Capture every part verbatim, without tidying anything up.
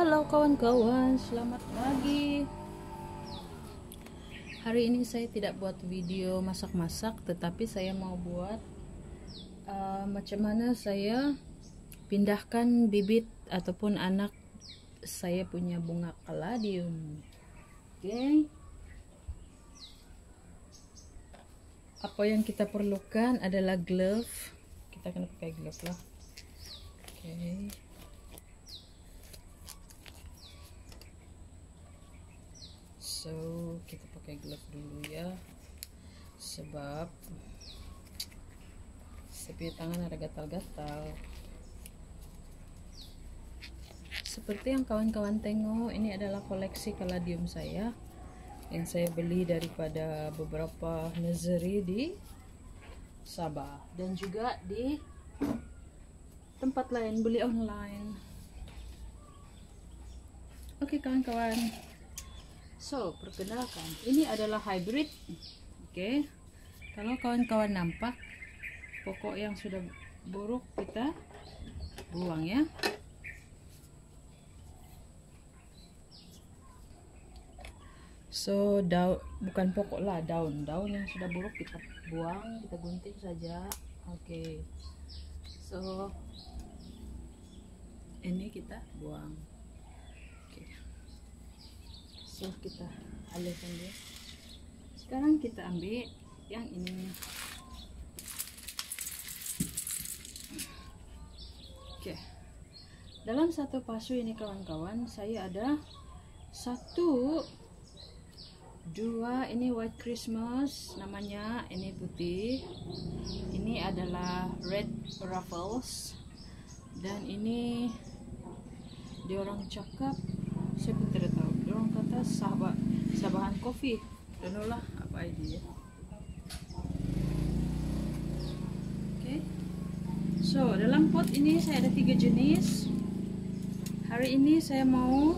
Halo kawan-kawan, selamat pagi. Hari ini saya tidak buat video masak-masak, tetapi saya mau buat uh, macam mana saya pindahkan bibit ataupun anak saya punya bunga kaladium. Oke, okay. Apa yang kita perlukan adalah glove. Kita akan pakai glove lah. Oke. Okay. So, kita pakai glove dulu ya, sebab sepi tangan ada gatal-gatal. Seperti yang kawan-kawan tengok, ini adalah koleksi kaladium saya yang saya beli daripada beberapa nursery di Sabah dan juga di tempat lain, beli online. Oke kawan-kawan, so perkenalkan, ini adalah hybrid. Oke, okay. Kalau kawan-kawan nampak pokok yang sudah buruk kita buang ya. So daun, bukan pokok lah, daun daun yang sudah buruk kita buang, kita gunting saja. Oke, okay. So ini kita buang. So kita alihkan dia. Sekarang kita ambil yang ini. Oke, dalam satu pasu ini kawan-kawan, saya ada satu dua, ini white Christmas namanya, ini putih, ini adalah red ruffles, dan ini dia orang cakap, saya pun tidak tahu, dia orang kata sahabat sabahan kopi, don't know lah apa ini ya. Oke, so dalam pot ini saya ada tiga jenis. Hari ini saya mau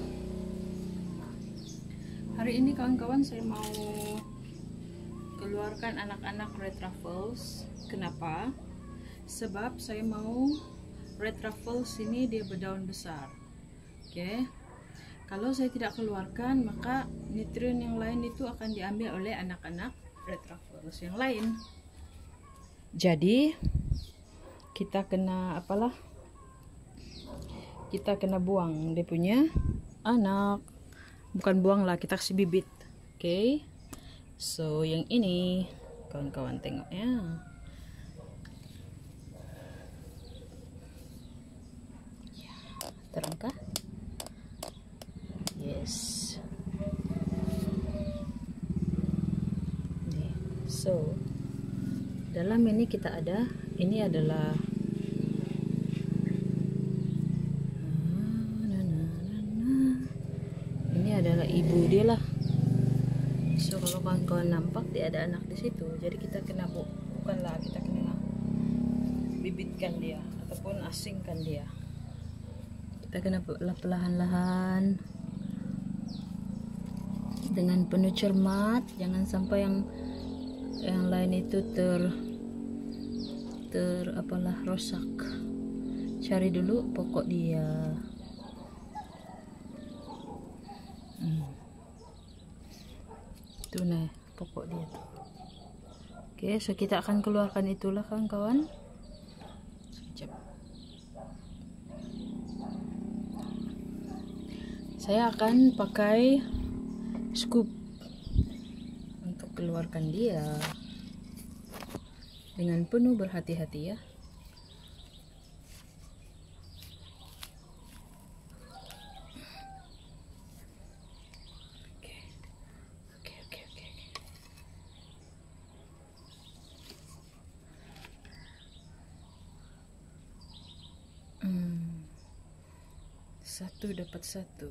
hari ini kawan-kawan saya mau keluarkan anak-anak red ruffles. Kenapa? Sebab saya mau red ruffles ini dia berdaun besar. Oke, okay. Kalau saya tidak keluarkan, maka nutrien yang lain itu akan diambil oleh anak-anak red ruffles yang lain. Jadi kita kena apalah? Kita kena buang dia punya anak. Bukan buang lah, kita kasih bibit. Oke, okay. So yang ini kawan-kawan tengok ya. Terangkah? Yes. Nih. So dalam ini kita ada, ini adalah ini adalah ibu dia lah. So kalau kawan-kawan nampak dia ada anak di situ, jadi kita kena bu bukanlah kita kena bibitkan dia ataupun asingkan dia. Kita kena perlahan-lahan dengan penuh cermat, jangan sampai yang yang lain itu ter ter apalah rosak. Cari dulu pokok dia. Hmm. Itu nih pokok dia tuh. Oke, so kita akan keluarkan itulah kawan-kawan. Sekejap. Saya akan pakai scoop untuk keluarkan dia dengan penuh berhati-hati ya. Oke, oke, oke, oke. Hmm. Satu dapat satu.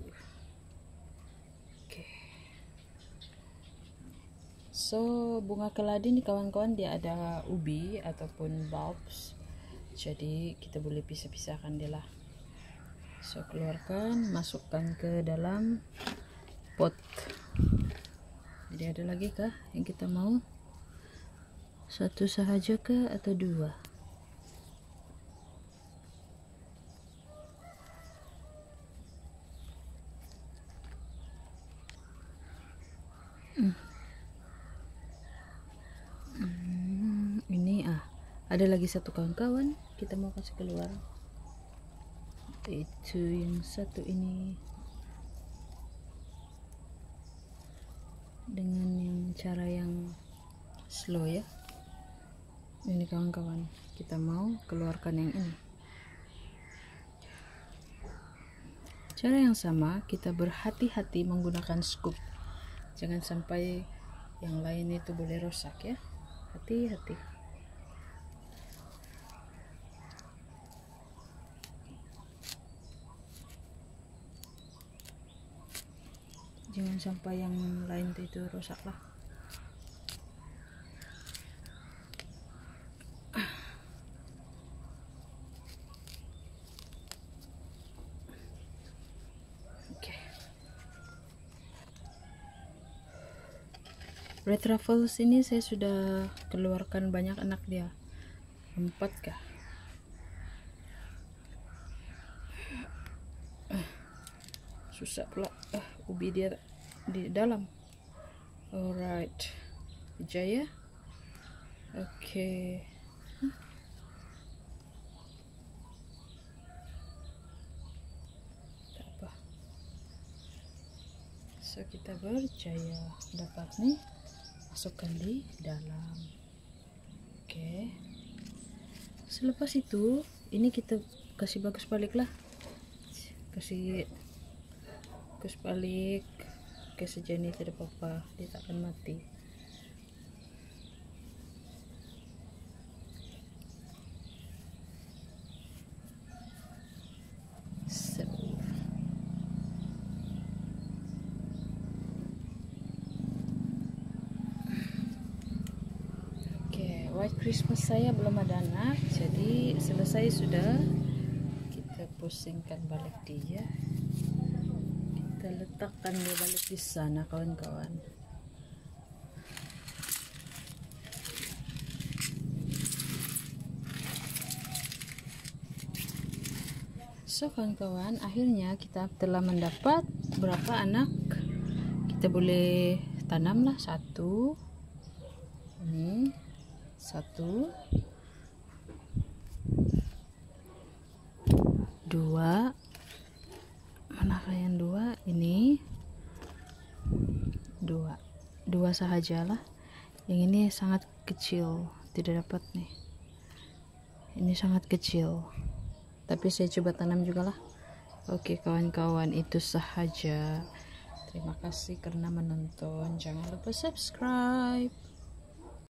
So bunga keladi nih kawan-kawan, dia ada ubi ataupun bulbs, jadi kita boleh pisah-pisahkan dia lah. So keluarkan, masukkan ke dalam pot. Jadi ada lagi kah yang kita mau? Satu sahaja kah atau dua? Ada lagi satu kawan-kawan kita mau kasih keluar, itu yang satu ini dengan yang cara yang slow ya. Ini kawan-kawan, kita mau keluarkan yang ini. Cara yang sama, kita berhati-hati menggunakan scoop, jangan sampai yang lain itu boleh rusak ya, hati-hati. Jangan sampai yang lain itu rusak lah. Oke. Red Truffles ini saya sudah keluarkan banyak anak dia. Empat kah? Susah pula, ah, ubi dia di dalam. Alright, Jaya. Oke. Okay. Huh? Tak apa. So kita berjaya dapat nih, masukkan di dalam. Oke. Okay. Selepas itu, ini kita kasih bagus balik lah. Kasih bagus balik. Oke, sejauh tidak apa-apa, dia tak akan mati. So. Oke, White Christmas saya belum ada anak, jadi selesai sudah. Kita pusingkan balik dia. Kita letakkan dia balik di sana kawan-kawan. So kawan-kawan, akhirnya kita telah mendapat berapa anak. Kita boleh tanamlah satu, ini satu, dua. Mana yang dua? Ini dua, dua sahajalah. Yang ini sangat kecil, tidak dapat nih. Ini sangat kecil, tapi saya coba tanam juga lah. Oke kawan-kawan, itu sahaja. Terima kasih karena menonton. Jangan lupa subscribe.